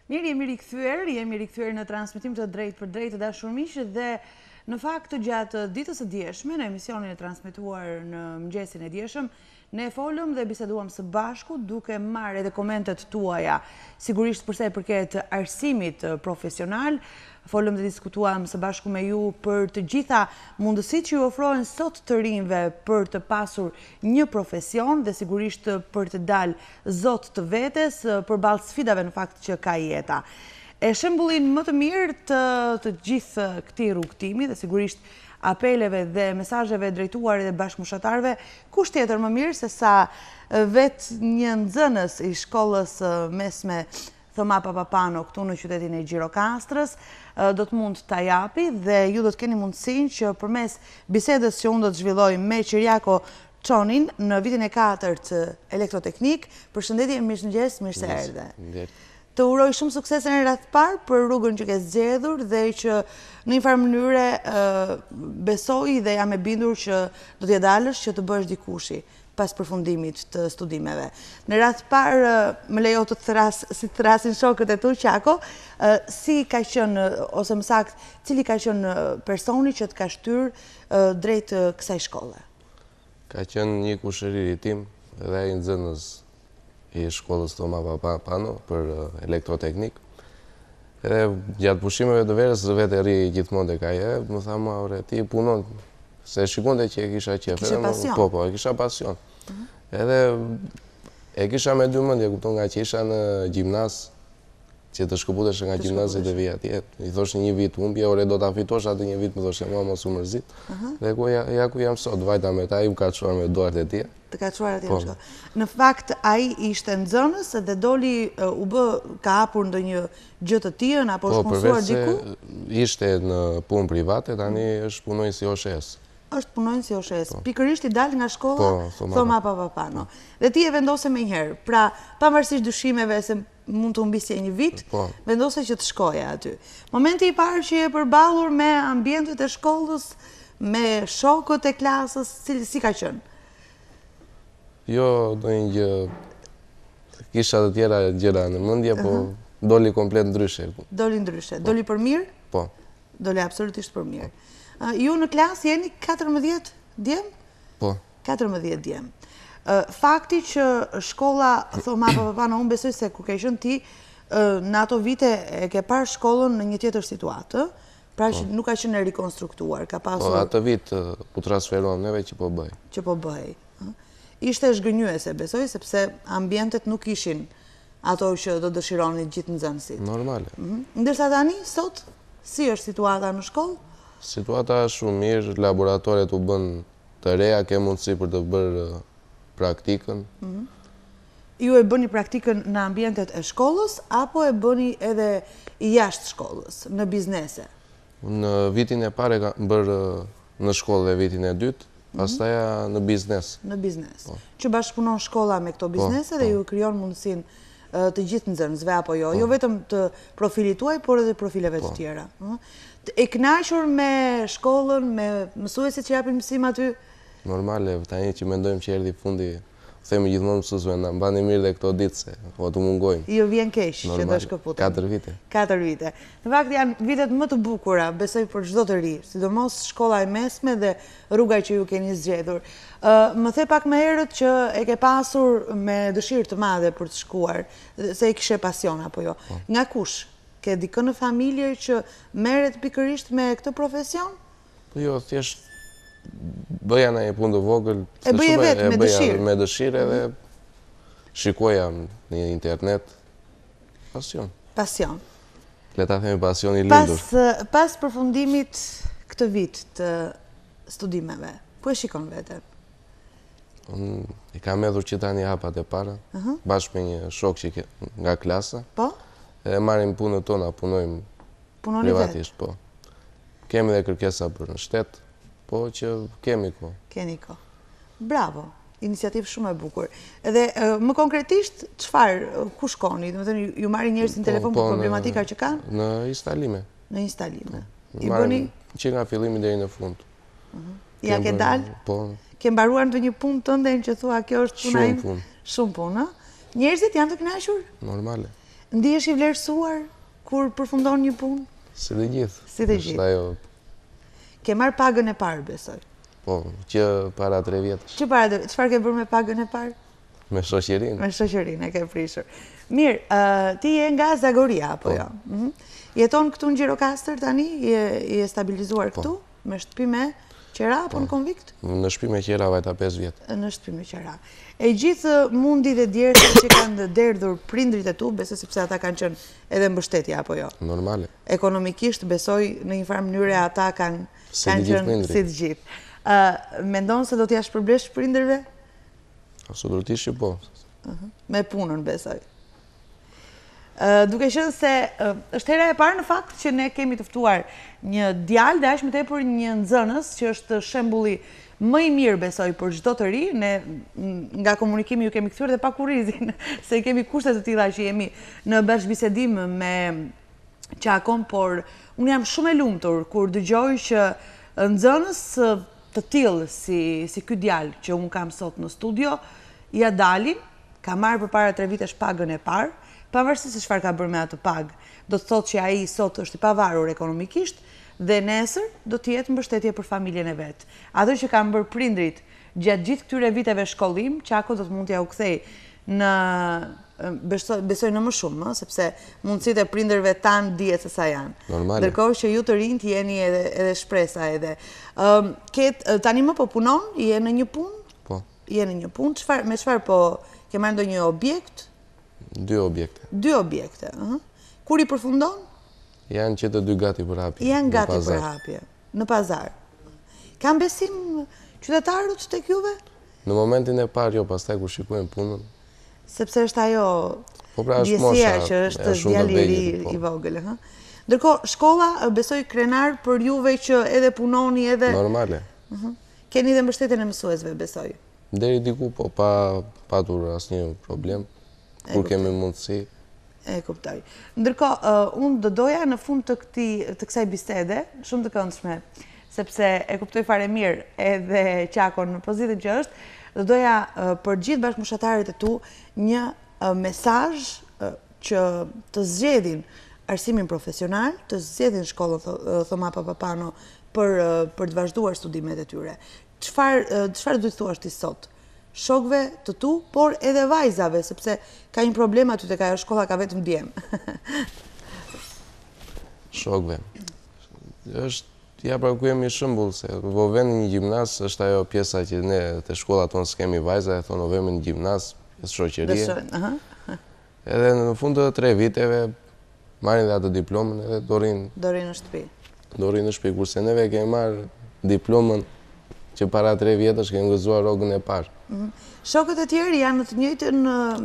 Mirë, jemi rikthyer në transmetim të drejtë për drejtë të dashur miq dhe në fakt gjatë ditës së dieshme në emisionin e transmetuar në mëngjesin e dieshëm ne folëm dhe biseduam së bashku duke marrë edhe komentet tuaja, sigurisht përsa i përket arsimit profesional. Folëm dhe diskutuam së bashku me ju për të gjitha mundësitë që ju ofrohen sot të rinjve për të pasur një profesion dhe sigurisht për të dalë zot të vetes përballë sfidave në fakt që ka jeta. E shembullin më të mirë të gjithë këtij rrugtimi dhe sigurisht apeleve dhe mesazheve drejtuar edhe bashkëmoshatarëve, kush tjetër më mirë se sa vetë një nxënës i shkollës mesme Thoma Papapano këtu në qytetin e Gjirokastrës, do të mund ta japi dhe ju do të keni mundësinë që përmes bisedës që unë do të zhvilloj me Qiriako Çonin në vitin e 4 elektroteknik. Përshëndetje, mirëmëngjes, mirë se erdhe. Të uroj shumë sukses në radhë parë për rrugën që ke zgjedhur dhe që në një farë mënyre besoj dhe jam e bindur që do t'ja dalësh që të bësh dikushi pas përfundimit të studimeve. Në radhë parë më lejo të thrasin shokët e tu, Qako, si ka qenë, ose më saktë, cili ka qenë personi që të ka shtyrë drejt kësaj shkolle? Ka qenë një kushërir i tim dhe ai nxënës i shkollës Thoma Papapano për elektroteknik. Edhe gjatë pushimeve të verës vetë ri gjithmonë tek ai, më tha ma, ore, ti punon, se shikonte që e kisha qef. Kishe pasion? Po, e kisha pasion. Edhe e kisha me dy mendje, kupton, nga që isha në gjimnaz, që të shkëputesh nga gjimnazit e vija tjetë. I thosh një vit humbje, ore do ta fitosh atë një vit, më thosh, ma mos u mërzit. Dhe ku jam sot, vajta me ta, i më ka çuar me duart e tija. Të ka çuar atje në shkollë. Në fakt, ai ishte nxënës dhe doli u bë ka hapur ndonjë gjë të tillë apo është mësuar diku? Po, përveç se ishte në punë private, tani është punojnë si OSHS. Është punojnë si OSHS. Pikërisht i dal nga shkolla Thoma Papapano. Dhe ti e vendose me njëherë. Pra, pavarësisht dyshimeve se mund të humbisje një vit, vendose që të shkoje aty. Momenti i parë që je përballur me ambientet e shkollës, me shokët e klasës, si ka qenë? Jo, do një gjë, kisha të tjera gjëra në mendje, po doli komplet ndryshe. Doli ndryshe. Doli për mirë? Po. Doli absolutisht për mirë. Ju në klasë jeni 14 djem? Po. 14 djem. Fakti që shkolla Thoma Papapano, unë besoj se kur ke qenë ti, në ato vite e ke parë shkollën në një tjetër situatë, pra që nuk ka qenë e rikonstruktuar, ka pasur... Po, atë vit u transferuam neve që po bëj. Që po bëj. Ishte zhgënjuese, besoj, sepse ambientet nuk ishin ato që do dëshironi gjithë nxënësit. Normale. Ndërsa tani, sot, si është situata në shkollë? Situata është shumë mirë, laboratoret u bën të reja, ke mundësi për të bërë praktikën. Ju e bëni praktikën në ambientet e shkollës, apo e bëni edhe jashtë shkollës, në biznese? Në vitin e pare ka bërë në shkollë dhe vitin e dytë, pastaja në biznes. Në biznes. Që bashkëpunon shkolla me këto biznese dhe ju krijon mundësinë të gjithë nxënësve apo jo, jo vetëm të profilit tuaj, por edhe profileve të tjera. E kënaqur me shkollën, me mësuesit që japin mësim aty? Normale, tani që mendojmë që erdhi fundi, themi gjithmonë mësuesve na mbani mirë dhe këto ditë se po të mungojmë. Jo vjen keq që të shkëputen. 4 vite. 4 vite. Në fakt janë vitet më të bukura, besoj për çdo të ri, sidomos shkolla e mesme dhe rruga që ju keni zgjedhur. Më the pak më herët që e ke pasur me dëshirë të madhe për të shkuar, se e kishe pasion apo jo. Nga kush? Ke dikë në familje që merret pikërisht me këtë profesion? Po jo, thjesht bëja në një punë të vogël. E bëje vetë me dëshirë? Me dëshirë edhe shikoja në internet. Pasion. Pasion. Le ta themi pasion i lindur. Pas përfundimit këtë vit të studimeve, ku e shikon veten? I kam hedhur që tani hapat e para, bashkë me një shok që nga klasa. Po? E marim punët tona, punojmë privatisht, po. Kemi dhe kërkesa për në shtet, po që kemi ko. Keni ko. Bravo, iniciativë shumë e bukur. Edhe më konkretisht, ku shkoni? Dhe më thënë, ju marri njerëz në telefon për problematika që kanë? Në instalime. Në instalime. Marim që nga fillimi deri në fund. Ja ke dalë? Po. Ke mbaruar në një punë tënde që thua kjo është puna im? Shumë punë. Shumë punë, Njerëzit janë të kënaqur? Normale. Ndihesh i vlerësuar kur përfundon një punë? Si dhe gjithë. Si dhe gjithë. Ke marrë pagën e parë, besoj? Po, që para 3 vjetësh. Çfarë ke bërë me pagën e parë? Me shoqërinë. Me shoqërinë e ke prishur. Mirë, ti je nga Zagoria, apo jo? Jeton këtu në Gjirokastër tani? Je stabilizuar këtu? Me shtëpi me qera apo në konvikt? Në shtëpi me qera vajta 5 vjetë. Në shtëpi me qera. E gjithë mundi dhe djerëse që kanë derdhur prindrit e tu, besoj sepse ata kanë qenë edhe mbështetje, apo jo? Normale. Ekonomikisht, besoj në një farë mënyre ata kanë qenë si të gjithë. Mendon se do t'ja shpërblesh prindërve? Absolutisht që po. Me punën, besoj. Duke qenë se është hera e parë në fakt që ne kemi të ftuar një djalë dhe aq më tepër një nxënës që është shembulli më i mirë, besoj, për çdo të ri. Ne nga komunikimi ju kemi kthyer dhe pa kurrizin se kemi kushte të tilla që jemi në bashkëbisedim me Qakon, por unë jam shumë e lumtur kur dëgjoj që nxënës të tillë si ky djalë që unë kam sot në studio ja dalin, ka marrë përpara 3 vitesh pagën e parë, pavarësisht se çfarë ka bërë me atë pagë. Do të thotë që ai sot është i pavarur ekonomikisht dhe nesër do të jetë mbështetje për familjen e vet. Ato që kanë bërë prindrit gjatë gjithë këtyre viteve shkollim, Qako do të mund t'ja u kthej në besoj në më shumë, sepse mundësitë e prindërve tanë dihet se sa janë. Normale. Ndërkohë që ju të rinjt jeni edhe shpresa edhe. Tani më po punon, je në një punë? Po. Je në një punë, me çfarë po ke marrë ndonjë objekt? 2 objekte. 2 objekte. Kur i përfundon? Janë që të 2 gati për hapje. Janë gati për hapje. Në pazar. Kam besim qytetarët tek juve? Në momentin e parë jo, pastaj kur shikojmë punën. Sepse është ajo djesia që është djali i vogël. Ndërkohë, shkolla besoj krenar për juve që edhe punoni edhe... Normale. Keni dhe mbështetjen e mësuesve, besoj? Deri diku, po pa patur asnjë problem. Kur kemi mundësi. E kuptoj. Ndërkohë, unë do doja në fund të kësaj bisede, shumë të këndshme, sepse e kuptoj fare mirë edhe Qakon në pozitën që është, do doja për gjithë bashkëmoshatarët e tu një mesazh që të zgjedhin arsimin profesional, të zgjedhin shkollën Thoma Papapano për të vazhduar studimet e tyre. Çfarë do të thuash ti sot? Shokve të tu, por edhe vajzave, sepse ka një problem aty tek ajo shkolla ka vetëm djem. Shokve. Ja pra ku jemi shembull se vënë një gjimnaz është ajo pjesa që ne te shkolla tonë s'kemi vajza, e thonë vëmë një gjimnaz, pjesë shoqërie. Edhe në fund të 3 viteve marrin dhe atë diplomën edhe do rinë në shtëpi. Do rinë në shtëpi, kurse neve kemi marrë diplomën që para 3 vjetësh kemi gëzuar rrogën e parë. Shokët e tjerë janë në të njëjtën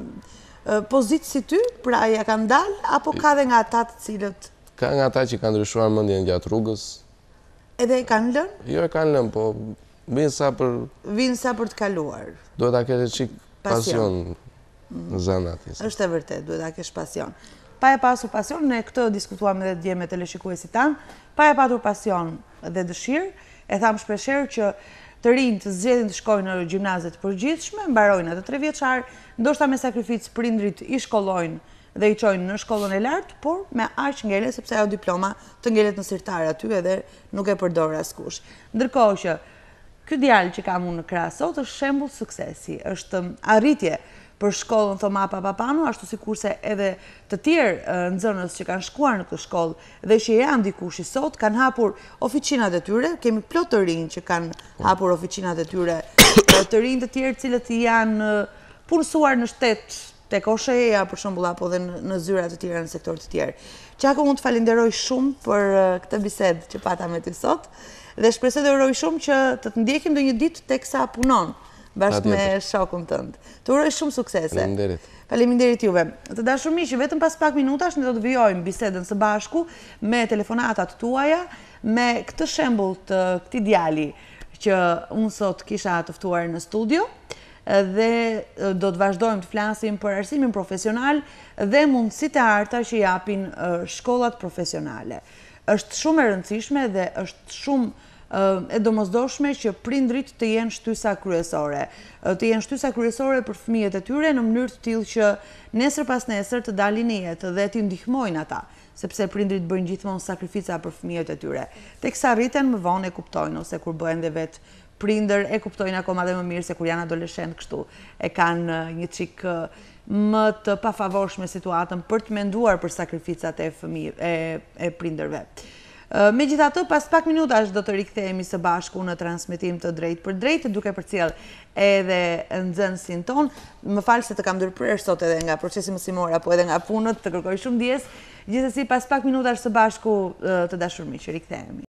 pozitë si ty, pra ja kanë dalë, apo ka dhe nga ata të cilët... Ka nga ata që kanë ndryshuar mendjen gjatë rrugës. Edhe e kanë lënë? Jo e kanë lënë, po vinë sa për... Vinë sa për të kaluar. Duhet ta kesh çik pasion në zanat. Është e vërtet, duhet ta kesh pasion. Pa e pasur pasion, ne këtë diskutuam edhe dje me teleshikuesit tanë, pa e patur pasion dhe dëshirë, e tham shpeshherë që të rinj të zgjedhin të shkojnë në gjimnaze të përgjithshme, mbarojnë atë 3 vjeçar, ndoshta me sakrificë prindrit i shkollojnë dhe i çojnë në shkollën e lartë, por me aq ngele sepse ajo diploma të ngelet në sirtar aty edhe nuk e përdor askush. Ndërkohë që ky djalë që kam unë në krah sot është shembull suksesi, është arritje për shkollën Thoma Papapano, ashtu sikurse edhe të tjerë nxënës që kanë shkuar në këtë shkollë dhe që janë dikush i sot, kanë hapur oficinat e tyre, kemi plot të rinj që kanë hapur oficinat e tyre, të rinj të tjerë cilët janë punësuar në shtet, tek OSHE-ja për shembull, apo dhe në zyra të tjera në sektor të tjerë. Qako, unë të falenderoj shumë për këtë bisedë që pata me ty sot, dhe shpresoj dhe uroj shumë që të ndjekim ndonjë ditë teksa punon bashkë me shokun tënd. Të uroj shumë suksese. Faleminderit. Faleminderit juve. Të dashur miq, vetëm pas pak minutash ne do të vijojmë bisedën së bashku me telefonatat tuaja, me këtë shembull të këtij djali që unë sot kisha të ftuar në studio, dhe do të vazhdojmë të flasim për arsimin profesional dhe mundësitë e arta që japin shkollat profesionale. Është shumë e rëndësishme dhe është shumë e domosdoshme që prindrit të jenë shtysa kryesore. Të jenë shtysa kryesore për fëmijët e tyre në mënyrë të tillë që nesër pas nesër të dalin në jetë dhe t'i ndihmojnë ata, sepse prindrit bëjnë gjithmonë sakrifica për fëmijët e tyre. Teksa rriten më vonë e kuptojnë, ose kur bëhen dhe vetë prindër e kuptojnë akoma dhe më mirë se kur janë adoleshent kështu e kanë një çik më të pafavorshme situatën për të menduar për sakrificat e prindërve. Megjithatë, pas pak minutash do të rikthehemi së bashku në transmetim të drejtë për drejtë, duke përcjell edhe nxënësin ton. Më fal se të kam ndërprerë sot edhe nga procesi mësimor apo edhe nga punët, të kërkoj shumë ndjes. Gjithsesi, pas pak minutash së bashku të dashur miq, rikthehemi.